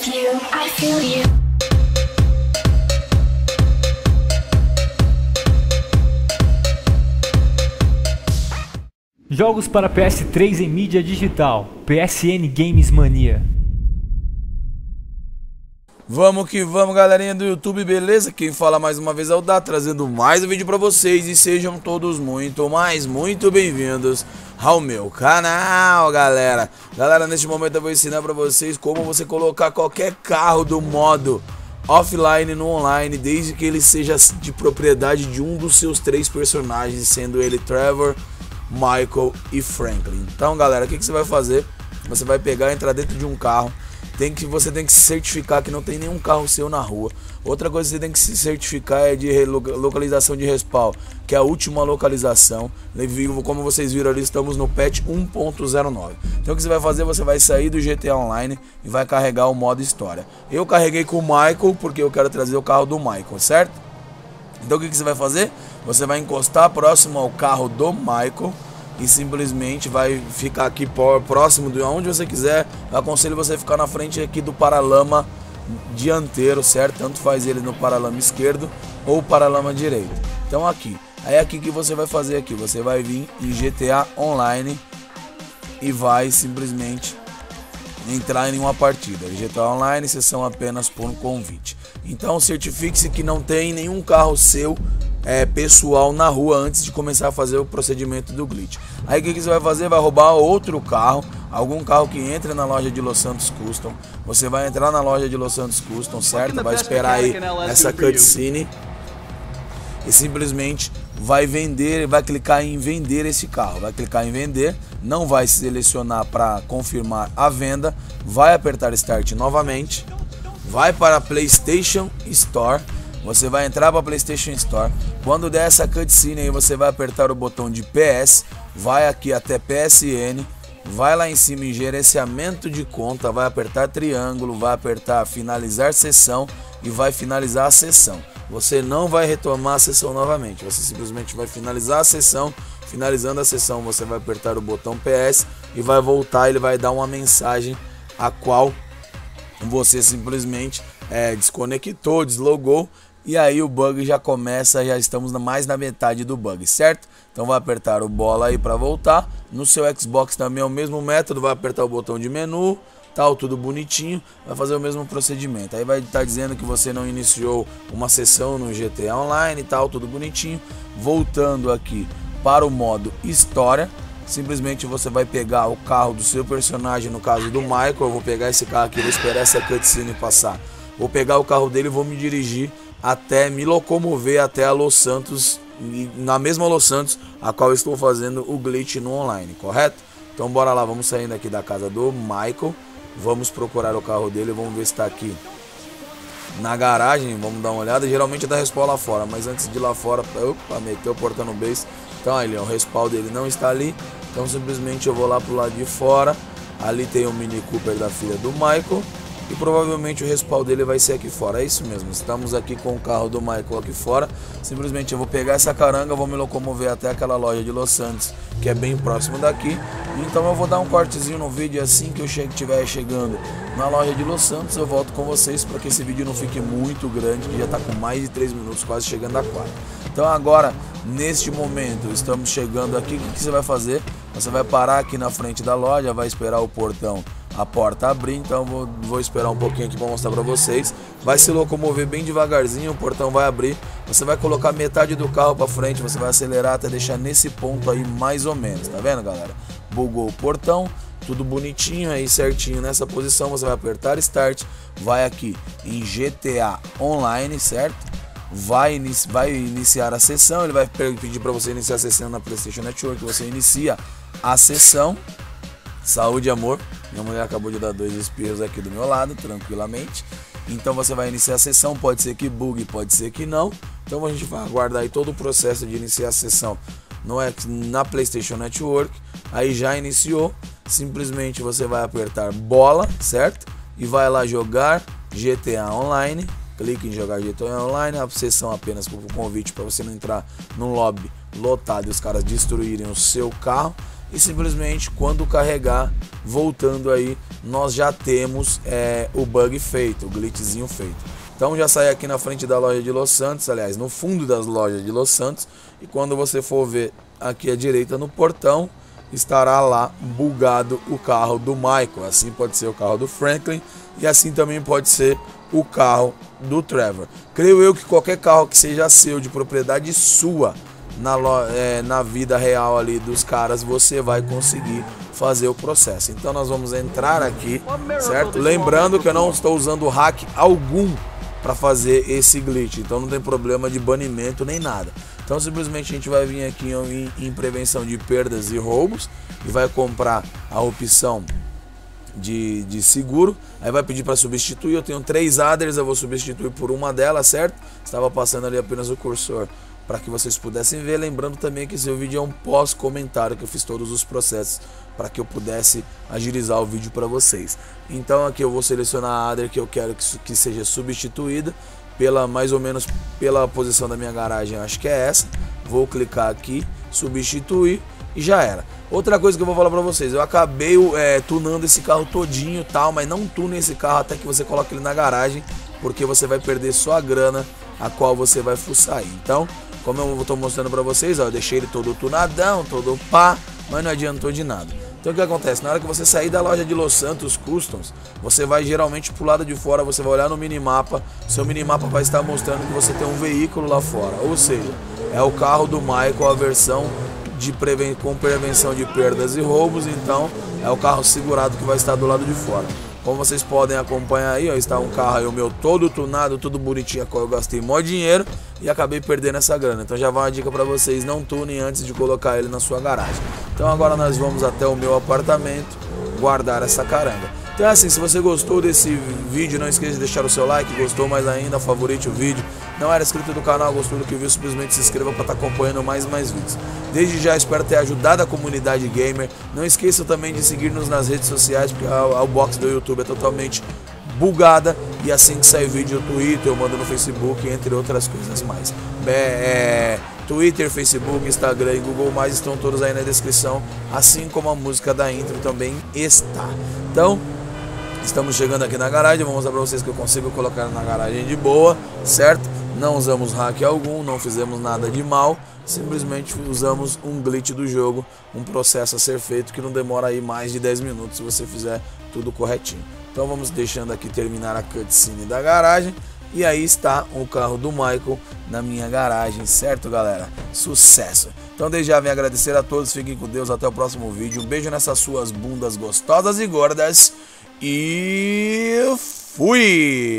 with you, I feel you. Jogos para PS3 em mídia digital. PSN Games Mania. Vamos que vamos, galerinha do YouTube, beleza? Quem fala mais uma vez é o Dá, trazendo mais um vídeo pra vocês. E sejam todos muito bem-vindos ao meu canal, galera. Galera, neste momento eu vou ensinar pra vocês como você colocar qualquer carro do modo offline no online, desde que ele seja de propriedade de um dos seus 3 personagens, sendo ele Trevor, Michael e Franklin. Então, galera, o que você vai fazer? Você vai pegar e entrar dentro de um carro. Você tem que se certificar que não tem nenhum carro seu na rua. Outra coisa que você tem que se certificar é de localização de respawn, que é a última localização. Como vocês viram ali, estamos no patch 1.09. Então o que você vai fazer? Você vai sair do GTA Online e vai carregar o modo história. Eu carreguei com o Michael porque eu quero trazer o carro do Michael, certo? Então o que você vai fazer? Você vai encostar próximo ao carro do Michael e simplesmente vai ficar aqui próximo de onde você quiser. Eu aconselho você a ficar na frente aqui do paralama dianteiro, certo? Tanto faz ele no paralama esquerdo ou paralama direito. Então aqui, aí aqui que você vai fazer aqui, você vai vir em GTA Online e vai simplesmente entrar em uma partida. GTA Online, sessão apenas por convite. Então certifique-se que não tem nenhum carro seu pessoal na rua antes de começar a fazer o procedimento do glitch. Aí o que você vai fazer? Vai roubar outro carro, algum carro que entre na loja de Los Santos Custom. Você vai entrar na loja de Los Santos Custom, certo? Vai esperar aí essa cutscene e simplesmente vai vender, vai clicar em vender esse carro. Vai clicar em vender, não vai selecionar para confirmar a venda, vai apertar Start novamente, vai para a PlayStation Store. Você vai entrar para a PlayStation Store. Quando der essa cutscene aí, você vai apertar o botão de PS, vai aqui até PSN, vai lá em cima em gerenciamento de conta, vai apertar triângulo, vai apertar finalizar sessão e vai finalizar a sessão. Você não vai retomar a sessão novamente, você simplesmente vai finalizar a sessão. Finalizando a sessão, você vai apertar o botão PS e vai voltar. Ele vai dar uma mensagem a qual você simplesmente desconectou, deslogou. E aí o bug já começa, já estamos mais na metade do bug, certo? Então vai apertar o bola aí para voltar. No seu Xbox também é o mesmo método, vai apertar o botão de menu, tal, tudo bonitinho, vai fazer o mesmo procedimento. Aí vai estar dizendo que você não iniciou uma sessão no GTA Online, tal, tudo bonitinho. Voltando aqui para o modo história, simplesmente você vai pegar o carro do seu personagem, no caso do Michael. Eu vou pegar esse carro aqui, vou esperar essa cutscene passar. Vou pegar o carro dele e vou me dirigir até me locomover até a Los Santos, na mesma Los Santos a qual eu estou fazendo o glitch no online, correto? Então bora lá, vamos saindo aqui da casa do Michael, vamos procurar o carro dele, vamos ver se está aqui na garagem, vamos dar uma olhada. Geralmente é da respawn lá fora, mas antes de ir lá fora, opa, meteu o portão no base. Então aí, o respawn dele não está ali, então simplesmente eu vou lá pro lado de fora. Ali tem o Mini Cooper da filha do Michael e provavelmente o respawn dele vai ser aqui fora. É isso mesmo, estamos aqui com o carro do Michael aqui fora. Simplesmente eu vou pegar essa caranga, vou me locomover até aquela loja de Los Santos, que é bem próximo daqui. Então eu vou dar um cortezinho no vídeo, assim que eu estiver chegando na loja de Los Santos eu volto com vocês, para que esse vídeo não fique muito grande, que já está com mais de 3 minutos, quase chegando a 4. Então agora, neste momento, estamos chegando aqui. O que você vai fazer? Você vai parar aqui na frente da loja, vai esperar o portão, a porta abrir. Então vou esperar um pouquinho aqui para mostrar para vocês. Vai se locomover bem devagarzinho, o portão vai abrir. Você vai colocar metade do carro para frente, você vai acelerar até deixar nesse ponto aí mais ou menos, tá vendo, galera? Bugou o portão, tudo bonitinho aí, certinho nessa posição. Você vai apertar Start, vai aqui em GTA Online, certo? Vai iniciar a sessão, ele vai pedir para você iniciar a sessão na PlayStation Network. Você inicia a sessão. Saúde, amor. Minha mulher acabou de dar 2 espirros aqui do meu lado, tranquilamente. Então você vai iniciar a sessão, pode ser que bugue, pode ser que não. Então a gente vai aguardar aí todo o processo de iniciar a sessão na PlayStation Network. Aí já iniciou, simplesmente você vai apertar bola, certo? E vai lá jogar GTA Online. Clique em jogar GTA Online, a sessão apenas por convite, para você não entrar num lobby lotado e os caras destruírem o seu carro. e simplesmente quando carregar, voltando aí, nós já temos o bug feito, o glitchzinho feito. Então já sai aqui na frente da loja de Los Santos, aliás, no fundo das lojas de Los Santos, e quando você for ver aqui à direita no portão, estará lá bugado o carro do Michael. Assim pode ser o carro do Franklin e assim também pode ser o carro do Trevor. Creio eu que qualquer carro que seja seu, de propriedade sua, na vida real ali dos caras, você vai conseguir fazer o processo. Então nós vamos entrar aqui, certo? Lembrando que eu não estou usando hack algum para fazer esse glitch, então não tem problema de banimento nem nada. Então simplesmente a gente vai vir aqui em prevenção de perdas e roubos e vai comprar a opção de seguro. Aí vai pedir para substituir. Eu tenho 3 adders, eu vou substituir por uma delas, certo? Estava passando ali apenas o cursor para que vocês pudessem ver. Lembrando também que esse vídeo é um pós-comentário, que eu fiz todos os processos para que eu pudesse agilizar o vídeo para vocês. Então aqui eu vou selecionar a adder que eu quero que seja substituída mais ou menos pela posição da minha garagem, acho que é essa. Vou clicar aqui, substituir e já era. Outra coisa que eu vou falar pra vocês, eu acabei tunando esse carro todinho e tal, mas não tune esse carro até que você coloque ele na garagem, porque você vai perder só a grana a qual você vai fuçar aí. Então, como eu estou mostrando pra vocês, ó, eu deixei ele todo tunadão, todo pá, mas não adiantou de nada. Então o que acontece? Na hora que você sair da loja de Los Santos Customs, você vai geralmente pro lado de fora, você vai olhar no minimapa, seu minimapa vai estar mostrando que você tem um veículo lá fora, ou seja, é o carro do Michael, a versão com prevenção de perdas e roubos. Então é o carro segurado que vai estar do lado de fora. Como vocês podem acompanhar aí, ó, está um carro aí, o meu todo tunado, tudo bonitinho, a qual eu gastei mó dinheiro e acabei perdendo essa grana. Então já vai uma dica para vocês, não tunem antes de colocar ele na sua garagem. Então agora nós vamos até o meu apartamento guardar essa caranga. Então é assim, se você gostou desse vídeo, não esqueça de deixar o seu like, gostou mais ainda, favorite o vídeo. Não era inscrito no canal, gostou do que viu, simplesmente se inscreva para estar acompanhando mais vídeos. Desde já espero ter ajudado a comunidade gamer. Não esqueça também de seguir-nos nas redes sociais, porque a box do YouTube é totalmente bugada. E assim que sair vídeo no Twitter, eu mando no Facebook, entre outras coisas mais. Twitter, Facebook, Instagram e Google+, estão todos aí na descrição, assim como a música da intro também está. Então, estamos chegando aqui na garagem, vou mostrar pra vocês que eu consigo colocar na garagem de boa, certo? Não usamos hack algum, não fizemos nada de mal, simplesmente usamos um glitch do jogo, um processo a ser feito que não demora aí mais de 10 minutos se você fizer tudo corretinho. Então vamos deixando aqui terminar a cutscene da garagem. E aí está o carro do Michael na minha garagem, certo, galera? Sucesso! Então desde já venho agradecer a todos, fiquem com Deus, até o próximo vídeo. Um beijo nessas suas bundas gostosas e gordas. E fui!